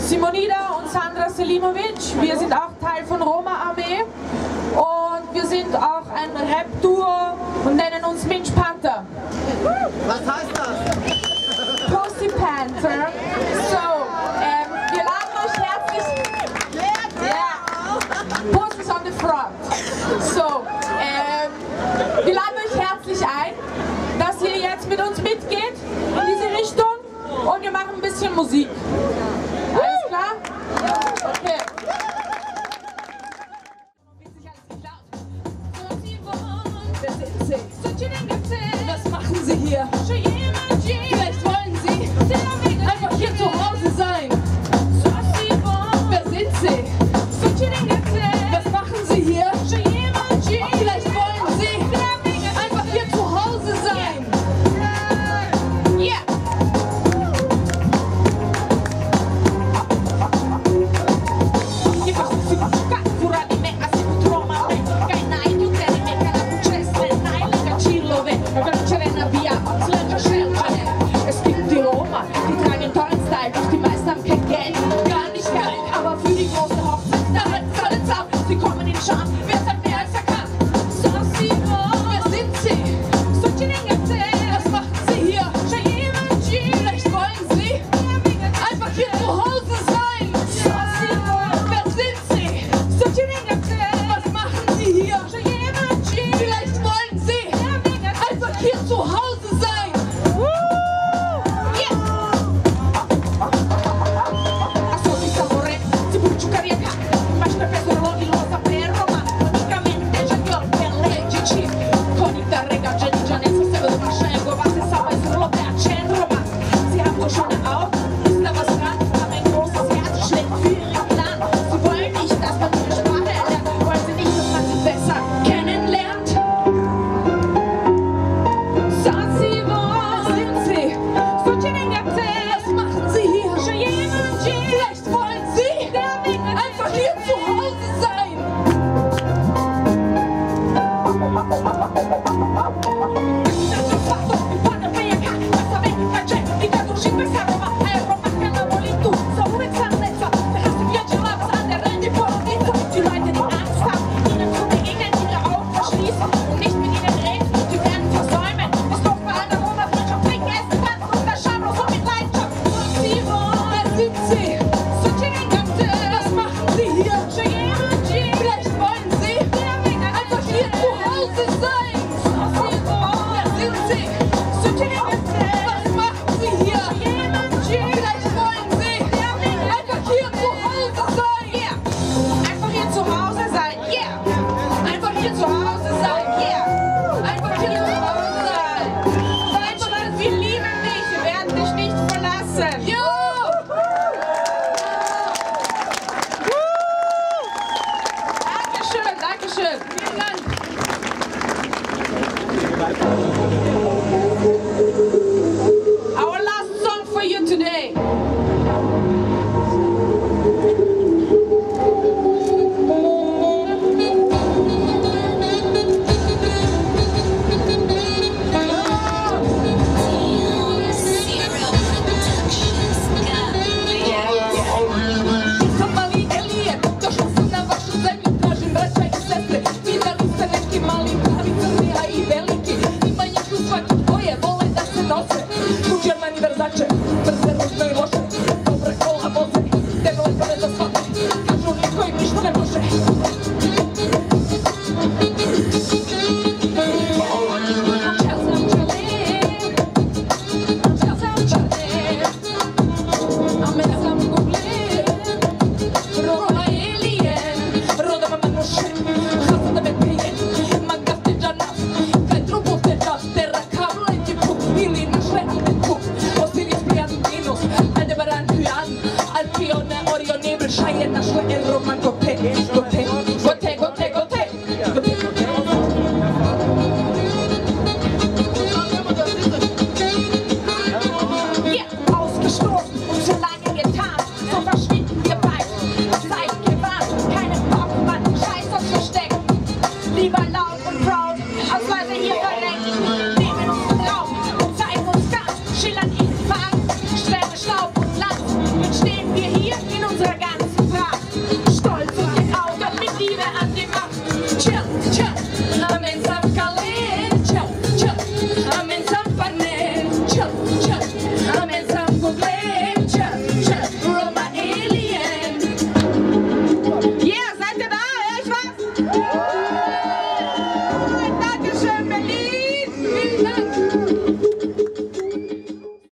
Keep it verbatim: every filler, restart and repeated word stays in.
Simonida und Sandra Selimovic. Wir sind auch Teil von Roma Armee und wir sind auch ein Rap-Duo und nennen uns Minch Panther. Was heißt das? Pussy Panther. So, ähm, wir laden euch herzlich... Yeah. Puss is on the front. So, ähm, wir laden euch herzlich ein, dass ihr jetzt mit uns mitgeht in diese Richtung und wir machen ein bisschen Musik. Alles klar? Okay. Was machen Sie hier? Vielleicht wollen Sie einfach hier zu Hause sein. Wer sind Sie? Was machen Sie hier? Vielleicht wollen Sie einfach hier zu Hause sein. Es gibt die Roma, die tragen tollen Style, doch die meisten haben kein Geld, gar nicht Geld. Aber für die große Hochzeit, da halten sie alle zusammen. Sie kommen in Scham, wer sagt mehr als er kann. So, sie Wer sind Sie? Was machen Sie hier? Vielleicht wollen Sie einfach hier zu Hause sein. Wer sind Sie? Was machen Sie hier? Vielleicht wollen Sie einfach hier zu Hause sein. Our last song for you today. Schillern in Farben, Sterne, Staub und Land. Jetzt stehen wir hier in Applaus